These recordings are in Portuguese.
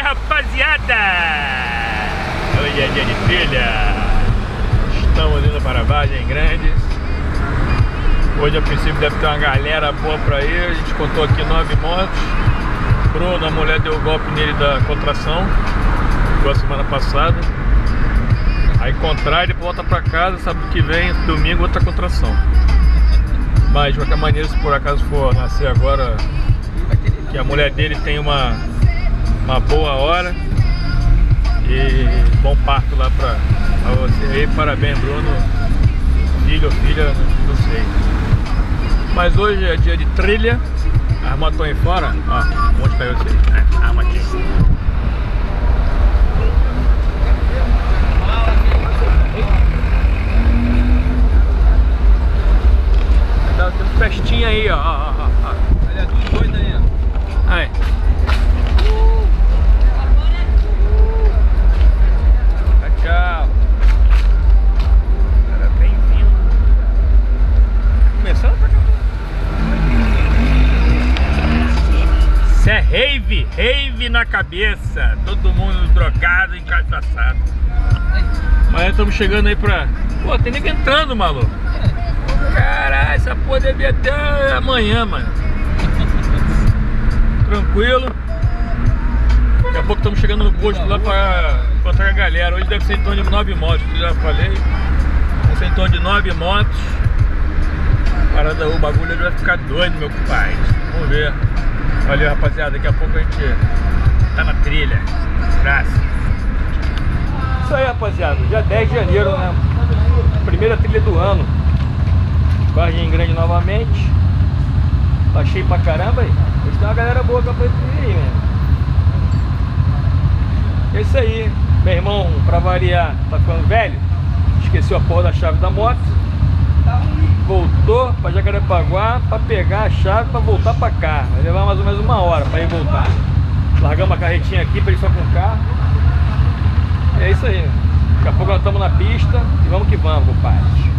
rapaziada! Hoje é dia de trilha. Estamos indo para Vargem Grande. Hoje a princípio deve ter uma galera boa pra ir. A gente contou aqui 9 motos. Bruno, a mulher deu o golpe nele da contração, igual a semana passada. Aí contrai, ele volta pra casa, sábado que vem, domingo, outra contração. Mas de qualquer maneira, se por acaso for nascer agora, que a mulher dele tem uma boa hora. E bom parto lá pra você aí. Parabéns, Bruno. Filho ou filha, não sei. Mas hoje é dia de trilha. As motos estão aí fora. Ó, um monte caiu aí. A motinha. Tá tendo festinha aí, ó. Olha, tudo doido aí, ó. Aí. Tchau. Cara, bem-vindo. Começando pra cá. Isso é rave na cabeça. Todo mundo drogado, encaixaçado. Mas estamos chegando aí pra... Pô, tem nego entrando, maluco. Caralho, essa porra deve ir até amanhã, mano. Tranquilo. Daqui a pouco estamos chegando no posto lá pra encontrar a galera. Hoje deve ser em torno de 9 motos, que eu já falei. Deve ser em torno de 9 motos. Parada, o bagulho vai ficar doido, meu pai. Vamos ver. Valeu, rapaziada. Daqui a pouco a gente tá na trilha. Graças. Isso aí, rapaziada. Dia 10 de janeiro, né? Primeira trilha do ano. Vargem Grande novamente. Tá cheio pra caramba aí. Hoje tem uma galera boa pra trilha aí, mesmo. É isso aí. Meu irmão, pra variar, tá ficando velho. Esqueceu a porra da chave da moto. Voltou pra Jacarepaguá pra pegar a chave pra voltar pra cá. Vai levar mais ou menos 1 hora pra ir voltar. Largamos a carretinha aqui pra ir só com o carro. É isso aí. Daqui a pouco nós estamos na pista e vamos que vamos, compadre.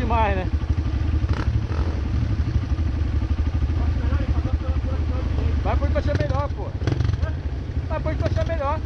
demais, né? Vai por onde tu achar melhor, pô. Vai por onde tu achar melhor.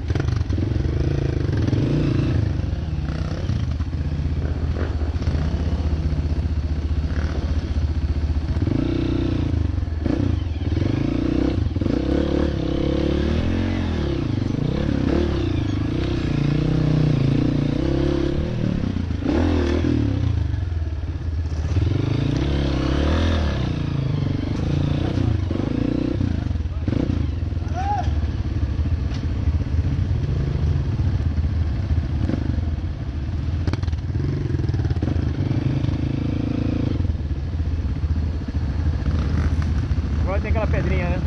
Agora tem aquela pedrinha, né?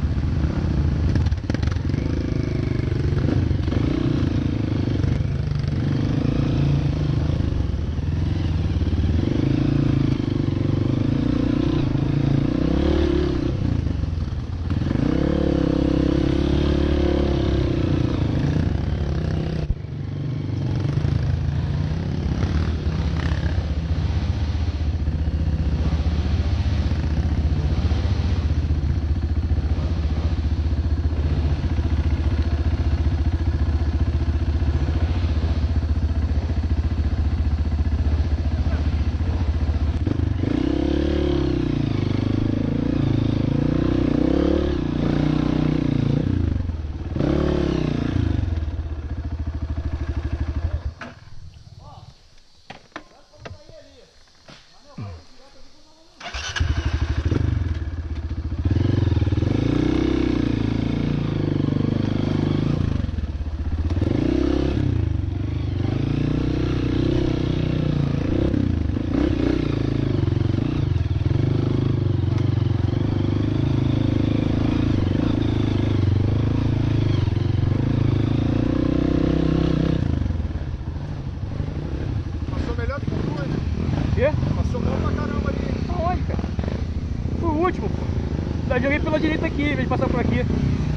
Passou mal pra caramba ali. Aonde, cara? Foi o último, pô. Eu joguei pela direita aqui, em vez de passar por aqui.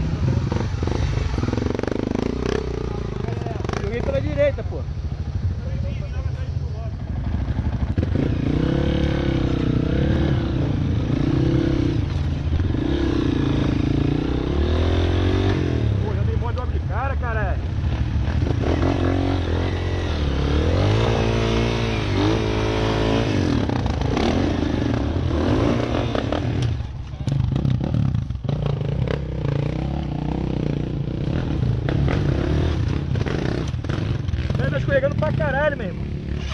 Joguei pela direita, pô. Pô, já dei mó de obra de cara, cara. Tá escorregando pra caralho, meu irmão.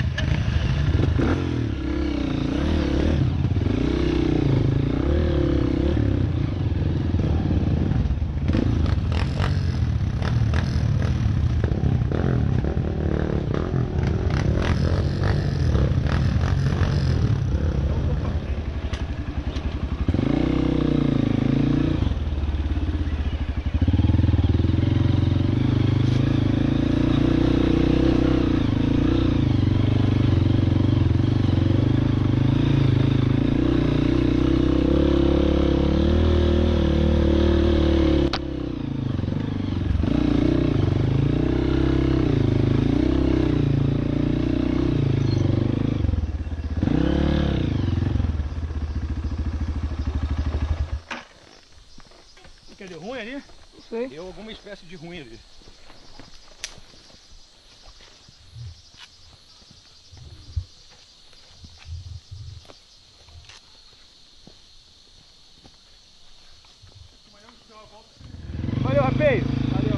Que deu ruim ali? Não sei. Deu alguma espécie de ruim ali. Valeu, rapaz! Valeu.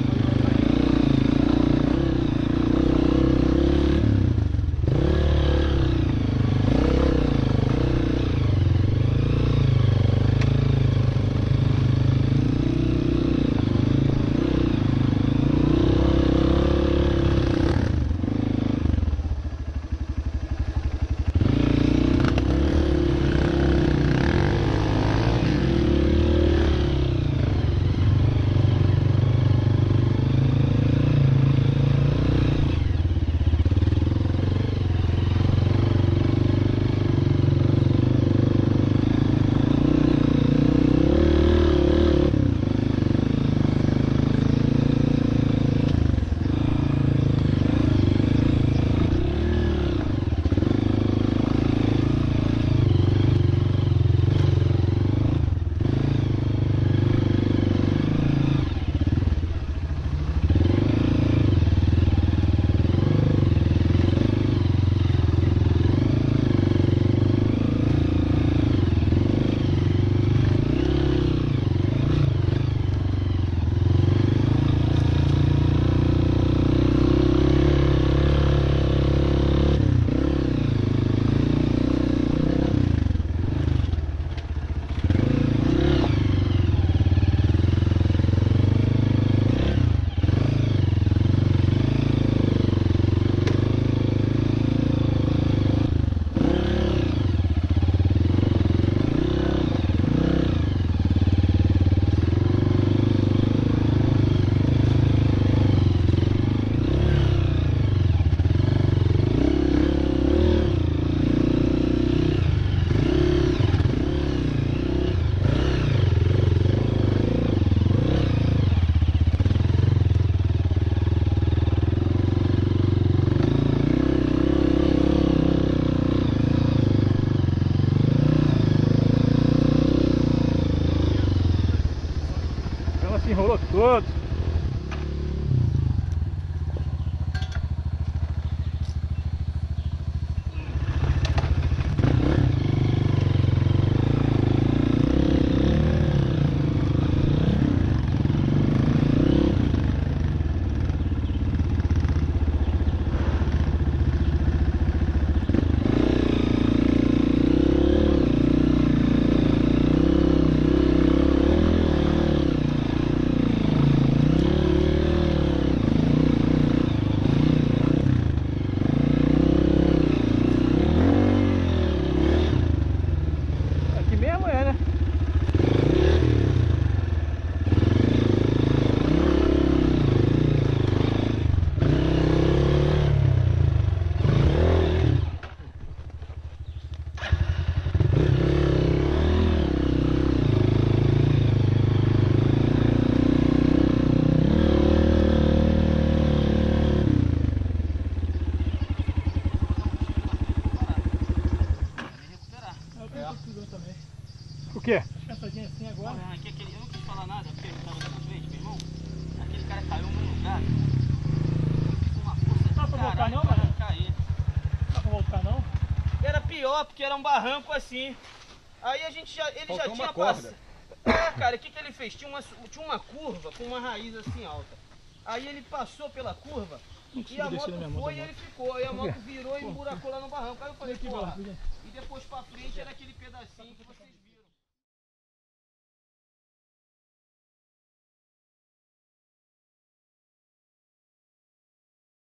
quê? Pensadinha assim agora. Porra, aqui, eu não quis falar nada porque ele tava na frente, meu irmão. Aquele cara caiu no lugar. Com uma força Dá pra voltar não, mano? Cair. Dá pra voltar não? Era pior, porque era um barranco assim. Aí ele já tinha passado. É, cara, o que ele fez? Tinha uma curva com uma raiz assim alta. Aí ele passou pela curva e a moto foi e ele ficou. Aí a moto virou e emburacou lá no barranco. Aí eu falei, porra, e depois pra frente era aquele pedacinho que vocês viram.